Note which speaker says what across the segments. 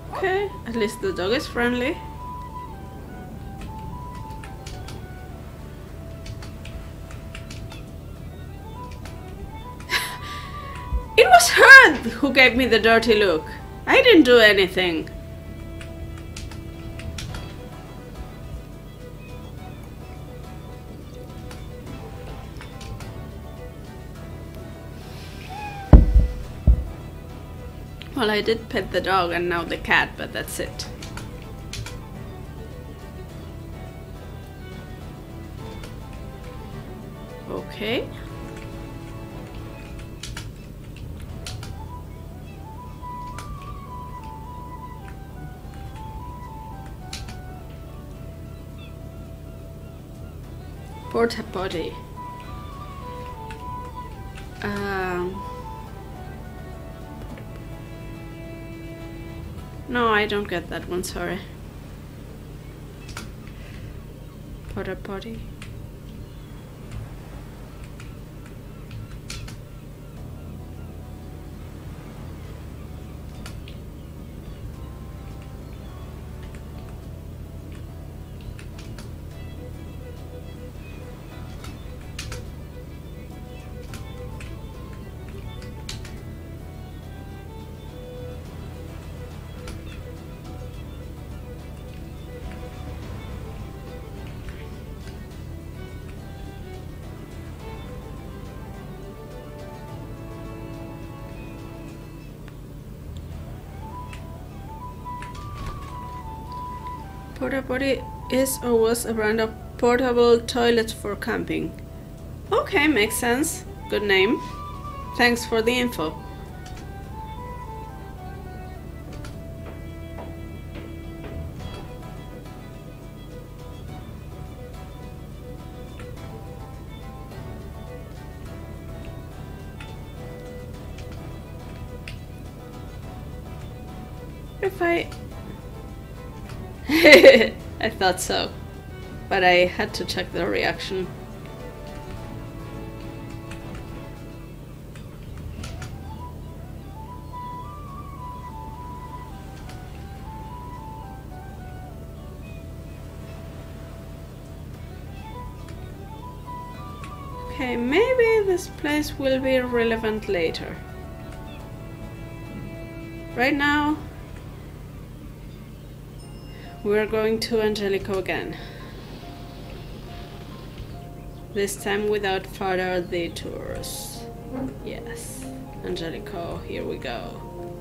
Speaker 1: Okay, at least the dog is friendly. It was her who gave me the dirty look. I didn't do anything. Well, I did pet the dog and now the cat, but that's it. Okay. Porta potty. No, I don't get that one, sorry. Porta potty. Porta potty is or was a brand of portable toilets for camping. Okay, makes sense. Good name. Thanks for the info. If I thought so, but I had to check the reaction. Okay, maybe this place will be relevant later. Right now, we're going to Angelico again. This time without further detours. Yes, Angelico, here we go.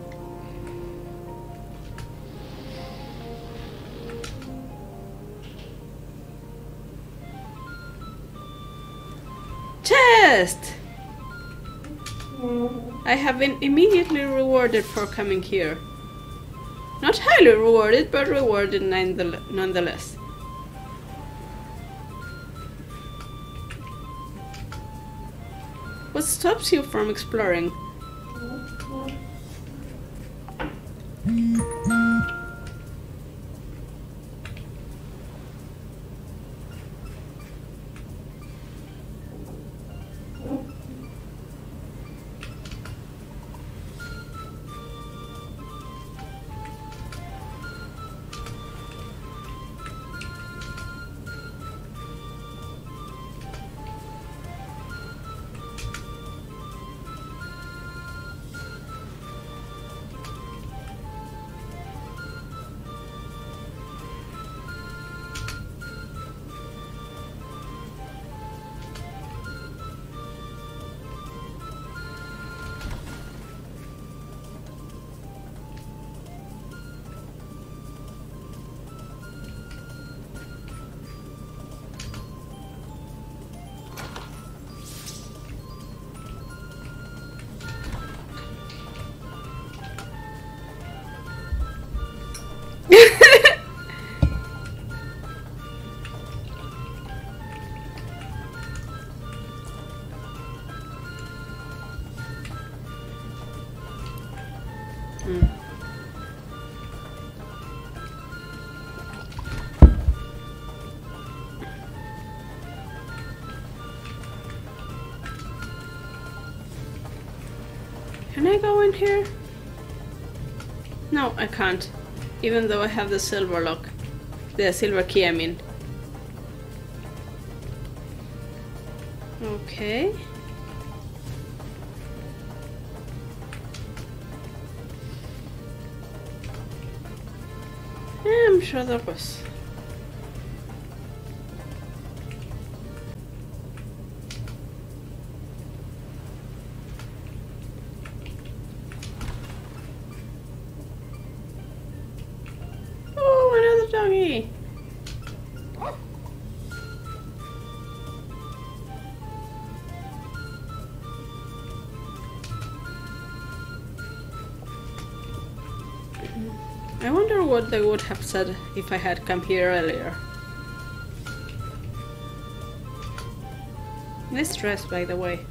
Speaker 1: Chest! I have been immediately rewarded for coming here. Not highly rewarded, but rewarded nonetheless. What stops you from exploring? Can I go in here? No, I can't. Even though I have the silver lock. The silver key, I mean. Okay. Yeah, I'm sure there was. Oh, another doggy. I wonder what they would have said if I had come here earlier. Nice dress, by the way.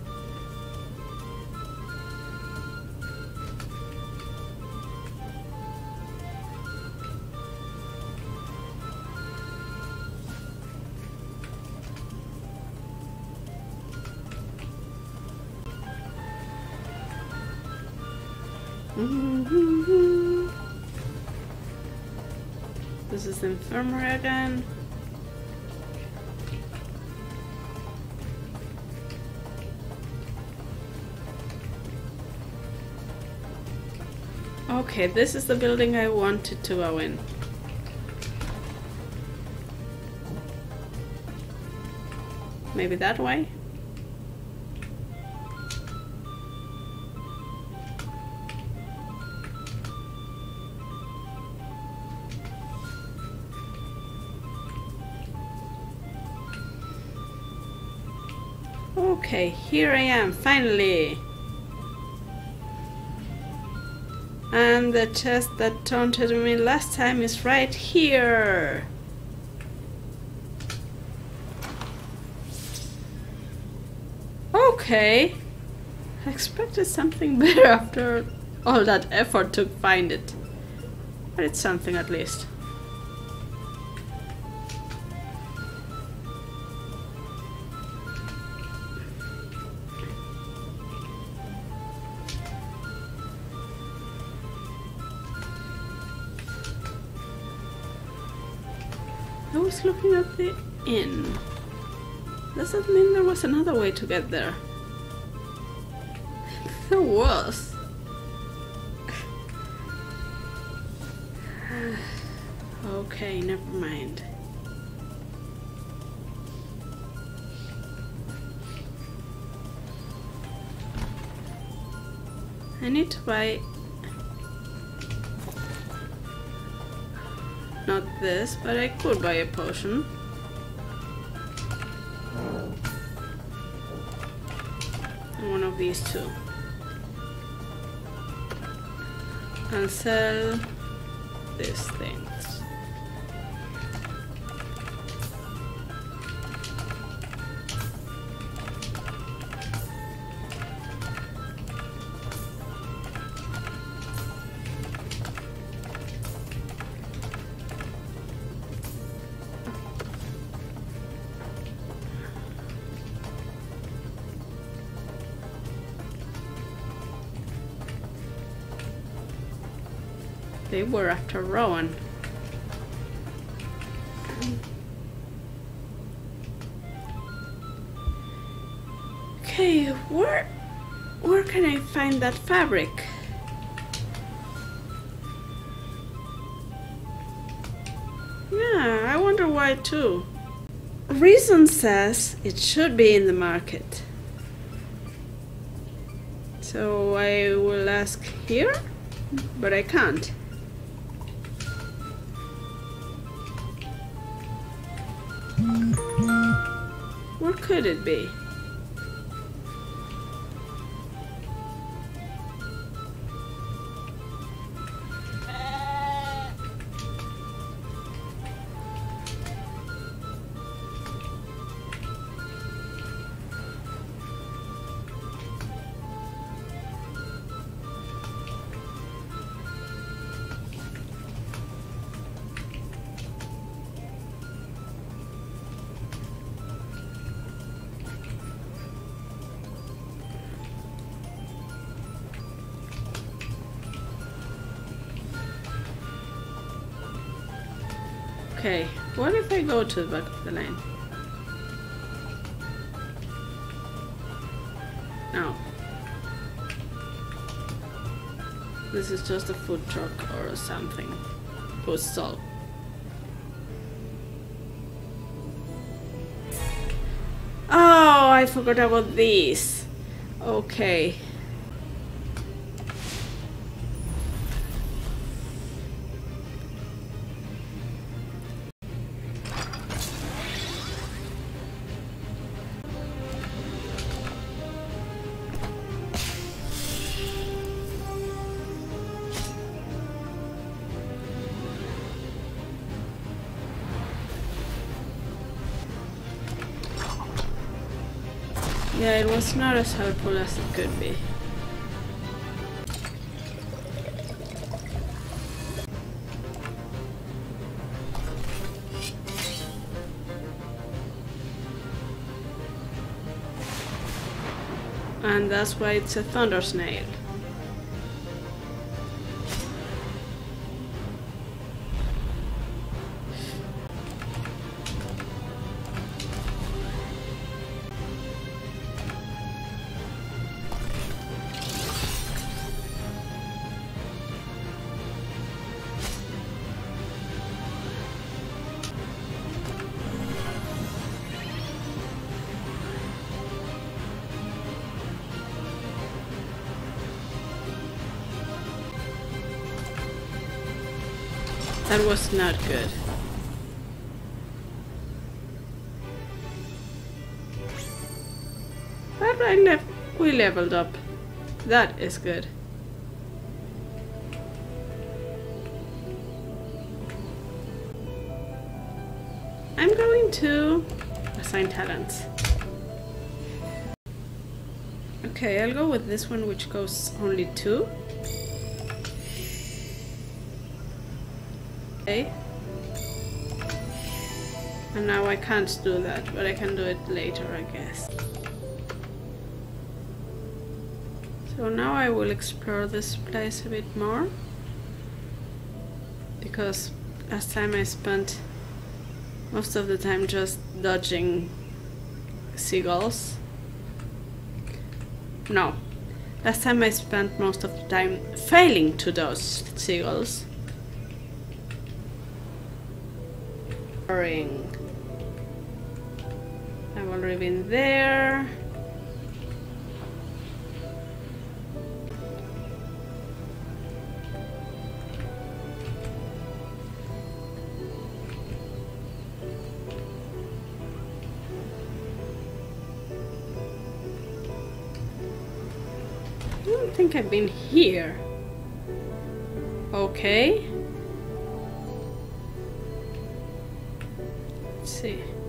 Speaker 1: This is the infirmary again. Okay, this is the building I wanted to go in. Maybe that way? Okay, here I am, finally! And the chest that taunted me last time is right here! Okay! I expected something better after all that effort to find it. But it's something at least. I was looking at the inn. Does that mean there was another way to get there? There was. Okay, never mind. I need to buy... not this, but I could buy a potion. And one of these two. And sell these things. They were after Rowan. Okay, where can I find that fabric? Yeah, I wonder why too. Reason says it should be in the market. So I will ask here, but I can't. Where could it be? Okay, what if I go to the back of the lane? No. This is just a food truck or something. Food stall. Oh, I forgot about these. Okay. Yeah, it was not as helpful as it could be. And that's why it's a thunder snail. That was not good. But we leveled up. That is good. I'm going to assign talents. Okay, I'll go with this one, which goes only 2. Okay. And now I can't do that, but I can do it later, I guess. So now I will explore this place a bit more. Because last time I spent most of the time just dodging seagulls. No. Last time I spent most of the time failing to dodge seagulls. Boring. I've already been there. I don't think I've been here. Okay. Let's see.